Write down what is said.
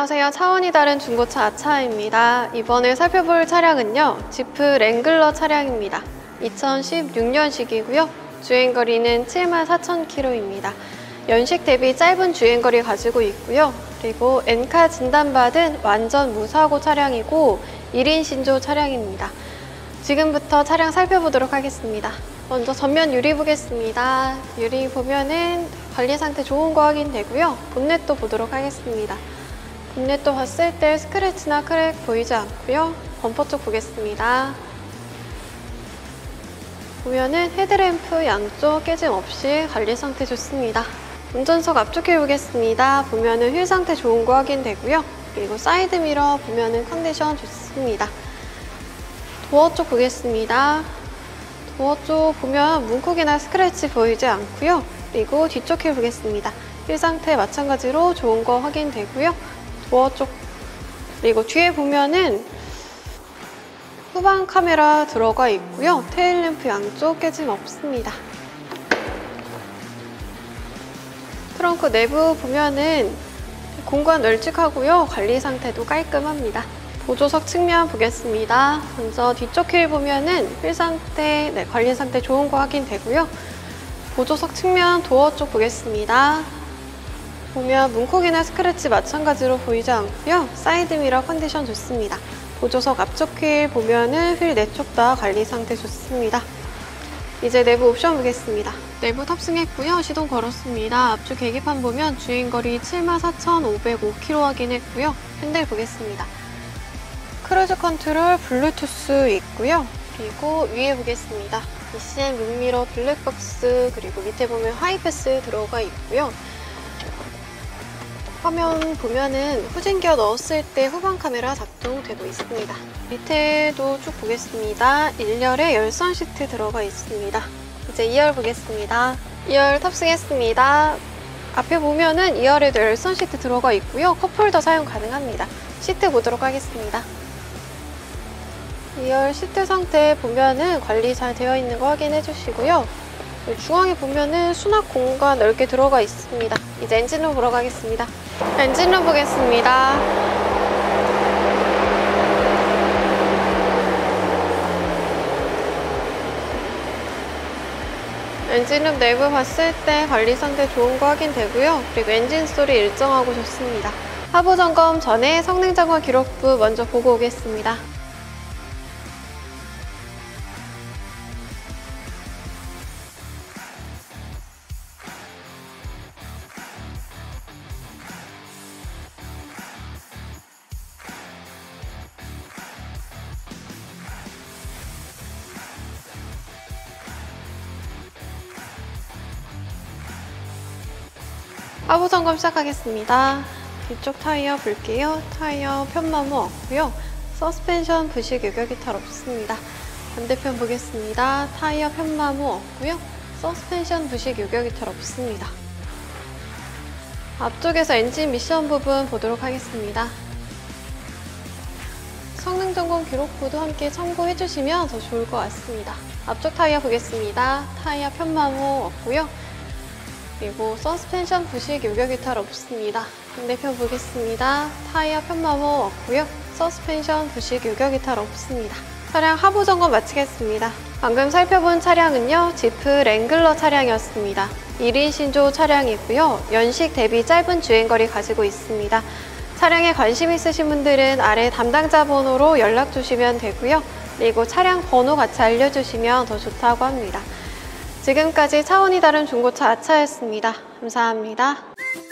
안녕하세요. 차원이 다른 중고차 아차입니다. 이번에 살펴볼 차량은요, 지프 랭글러 차량입니다. 2016년식이고요. 주행거리는 74,000km입니다. 연식 대비 짧은 주행거리 가지고 있고요. 그리고 엔카 진단받은 완전 무사고 차량이고 1인 신조 차량입니다. 지금부터 차량 살펴보도록 하겠습니다. 먼저 전면 유리 보겠습니다. 유리 보면은 관리 상태 좋은 거 확인되고요. 본넷도 보도록 하겠습니다. 본넷도 봤을 때 스크래치나 크랙 보이지 않고요. 범퍼 쪽 보겠습니다. 보면은 헤드램프 양쪽 깨짐 없이 관리 상태 좋습니다. 운전석 앞쪽 휠 보겠습니다. 보면은 휠 상태 좋은 거 확인되고요. 그리고 사이드 미러 보면은 컨디션 좋습니다. 도어 쪽 보겠습니다. 도어 쪽 보면 문콕이나 스크래치 보이지 않고요. 그리고 뒤쪽 휠 보겠습니다. 휠 상태 마찬가지로 좋은 거 확인되고요. 도어 쪽, 그리고 뒤에 보면은 후방 카메라 들어가 있고요. 테일램프 양쪽 깨짐 없습니다. 트렁크 내부 보면은 공간 널찍하고요. 관리 상태도 깔끔합니다. 보조석 측면 보겠습니다. 먼저 뒤쪽 휠 보면은 휠 상태, 관리 상태 좋은 거 확인되고요. 보조석 측면 도어 쪽 보겠습니다. 보면 문콕이나 스크래치 마찬가지로 보이지 않고요. 사이드 미러 컨디션 좋습니다. 보조석 앞쪽 휠 보면은 휠 내쪽 다 관리 상태 좋습니다. 이제 내부 옵션 보겠습니다. 내부 탑승했고요. 시동 걸었습니다. 앞쪽 계기판 보면 주행거리 74,505km 확인했고요. 핸들 보겠습니다. 크루즈 컨트롤 블루투스 있고요. 그리고 위에 보겠습니다. ECM 룸미러 블랙박스, 그리고 밑에 보면 하이패스 들어가 있고요. 화면 보면은 후진기어 넣었을 때 후방 카메라 작동되고 있습니다. 밑에도 쭉 보겠습니다. 1열에 열선 시트 들어가 있습니다. 이제 2열 보겠습니다. 2열 탑승했습니다. 앞에 보면은 2열에도 열선 시트 들어가 있고요. 컵홀더 사용 가능합니다. 시트 보도록 하겠습니다. 2열 시트 상태 보면은 관리 잘 되어 있는 거 확인해 주시고요. 중앙에 보면은 수납 공간 넓게 들어가 있습니다. 이제 엔진룸 보러 가겠습니다. 엔진룸 보겠습니다. 엔진룸 내부 봤을 때 관리 상태 좋은 거 확인되고요. 그리고 엔진 소리 일정하고 좋습니다. 하부 점검 전에 성능 점검 기록부 먼저 보고 오겠습니다. 하부 점검 시작하겠습니다. 뒤쪽 타이어 볼게요. 타이어 편마모 없고요. 서스펜션 부식 유격 이탈 없습니다. 반대편 보겠습니다. 타이어 편마모 없고요. 서스펜션 부식 유격 이탈 없습니다. 앞쪽에서 엔진 미션 부분 보도록 하겠습니다. 성능 점검 기록부도 함께 참고해 주시면 더 좋을 것 같습니다. 앞쪽 타이어 보겠습니다. 타이어 편마모 없고요. 그리고 서스펜션 부식 유격 이탈 없습니다. 반대편 보겠습니다. 타이어 편마모 없고요. 서스펜션 부식 유격 이탈 없습니다. 차량 하부 점검 마치겠습니다. 방금 살펴본 차량은요, 지프 랭글러 차량이었습니다. 1인 신조 차량이고요. 연식 대비 짧은 주행거리 가지고 있습니다. 차량에 관심 있으신 분들은 아래 담당자 번호로 연락 주시면 되고요. 그리고 차량 번호 같이 알려주시면 더 좋다고 합니다. 지금까지 차원이 다른 중고차 아차였습니다. 감사합니다.